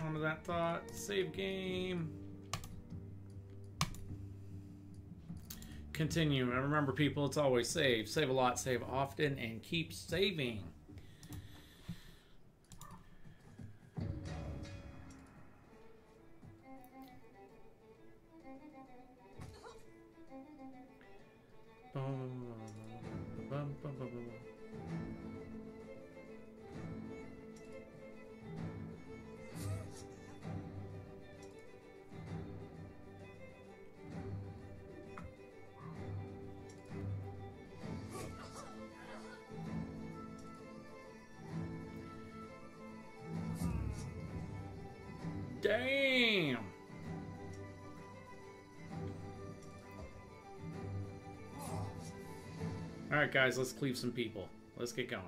On to that thought. Save game. Continue. And remember, people, it's always save. Save a lot, save often, and keep saving. Damn! Alright, guys, let's cleave some people. Let's get going.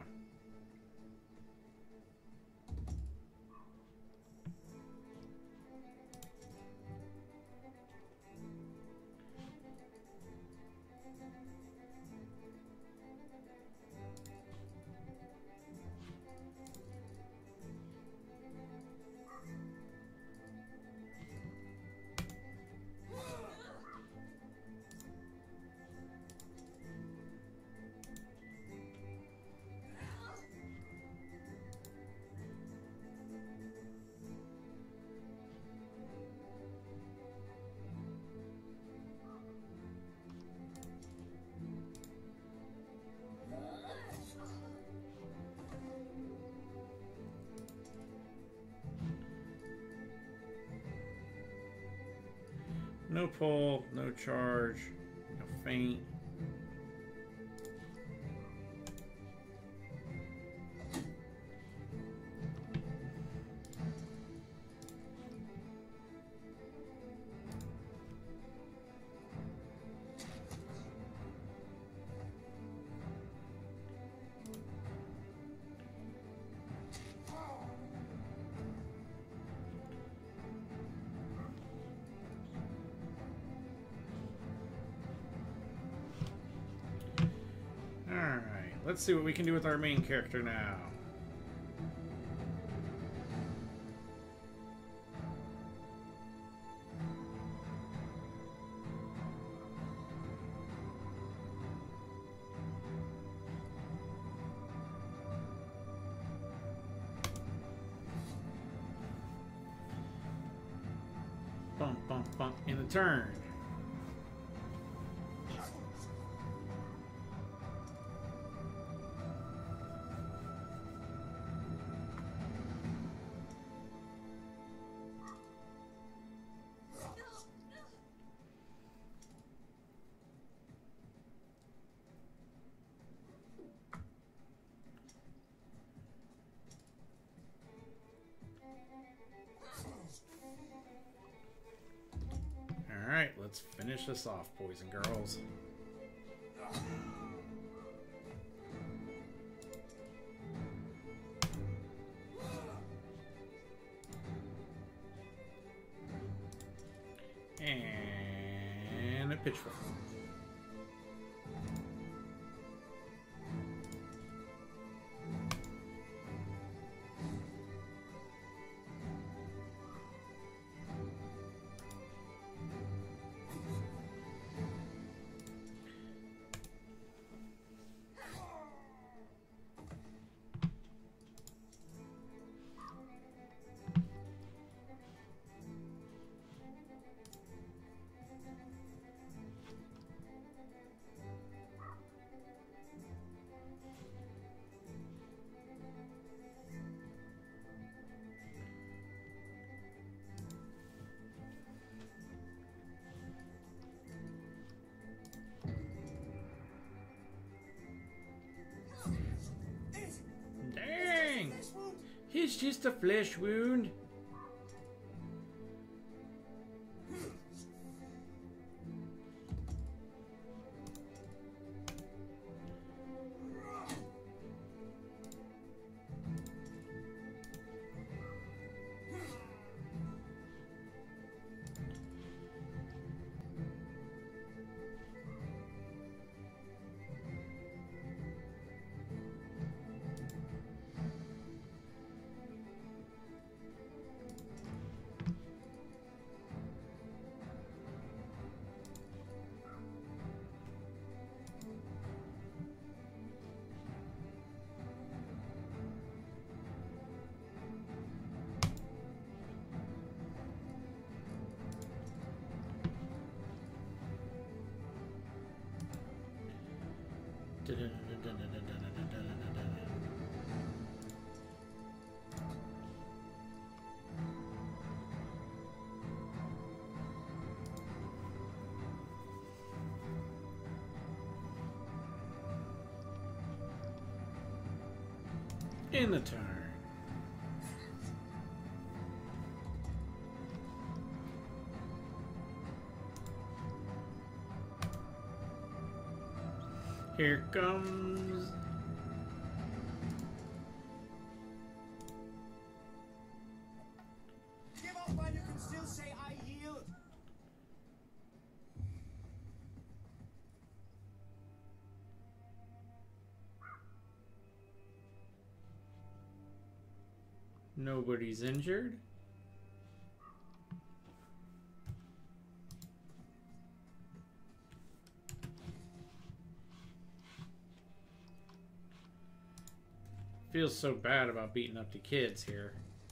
No pull, no charge, no feint. Let's see what we can do with our main character now. Bump, bump, bump in the turn. Alright, let's finish this off, boys and girls. And a pitchfork. Dang! It's just a flesh wound. In the turn. Here comes. Give up while you can still say I yield. Nobody's injured. Feels so bad about beating up the kids here.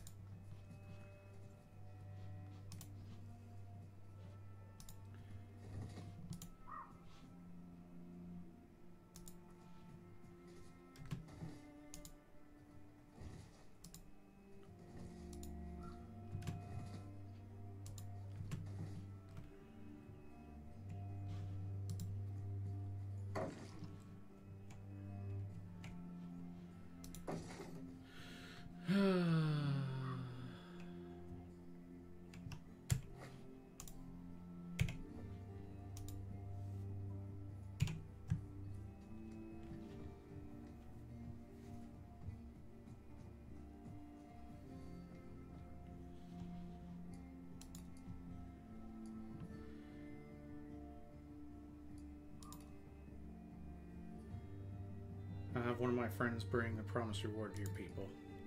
I have one of my friends bring a promised reward to your people.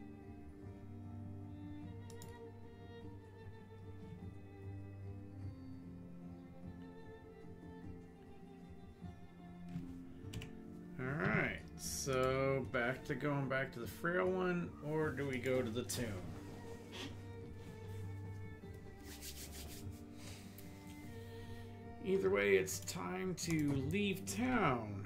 Alright, so going back to the frail one, or do we go to the tomb? Either way, it's time to leave town.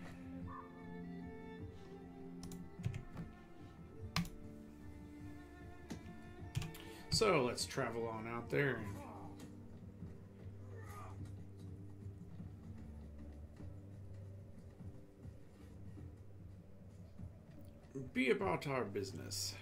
So let's travel on out there and be about our business.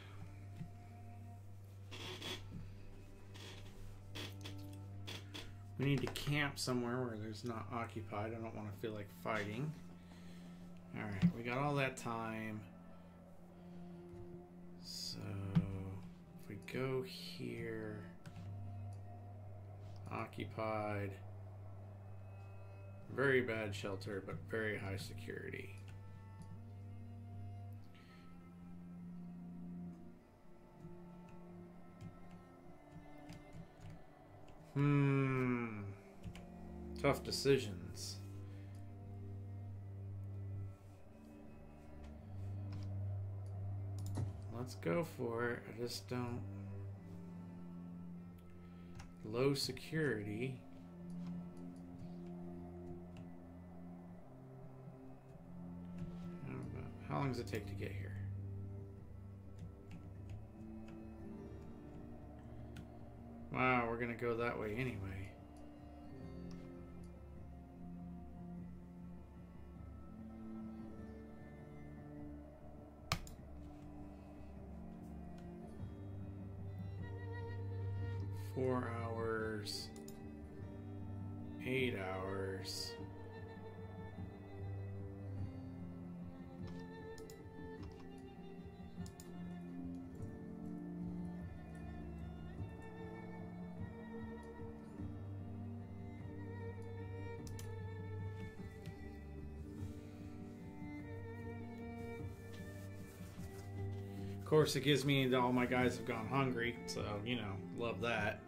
We need to camp somewhere where there's not occupied. I don't want to feel like fighting. Alright, we got all that time. So if we go here, occupied, very bad shelter, but very high security. Tough decisions. Let's go for it. I just don't. Low security. How long does it take to get here? Wow, we're gonna go that way anyway. Four hours, 8 hours. Of course, it gives me that all my guys have gone hungry, so, you know, love that.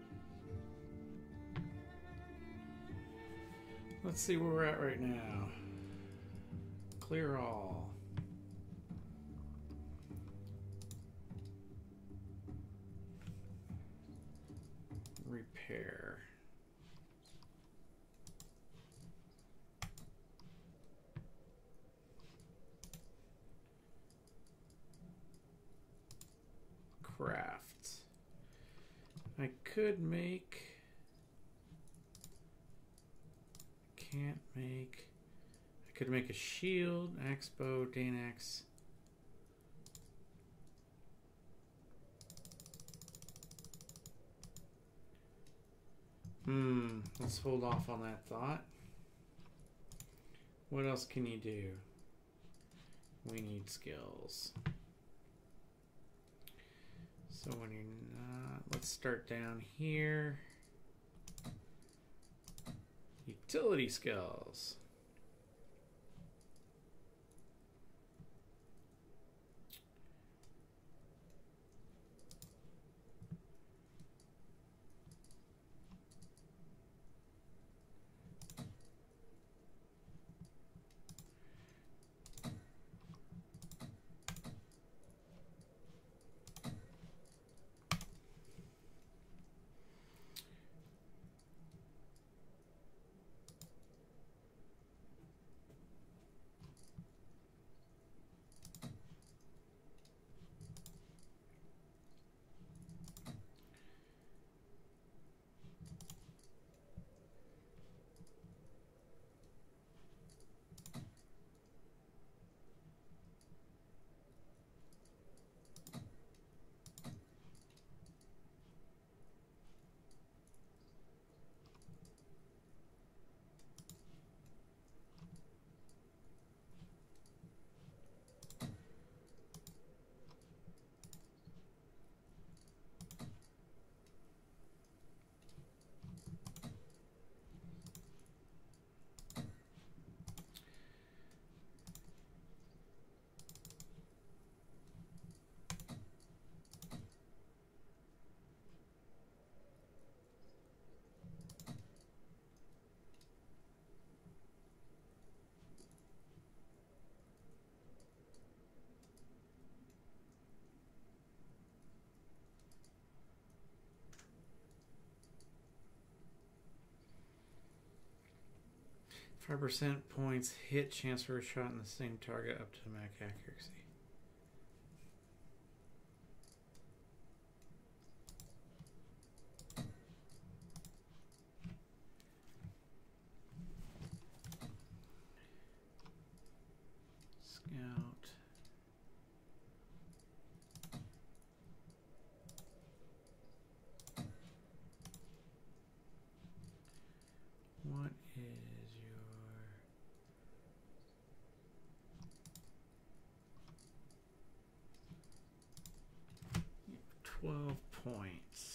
Let's see where we're at right now. Clear all. Repair. craft. I could make... Can't make... I could make a shield, axe bow, Danax. Let's hold off on that thought. What else can you do? We need skills. So when you're not, let's start down here. Utility skills. %, points, hit chance for a shot in the same target up to max accuracy. Scout. What is your 12 points?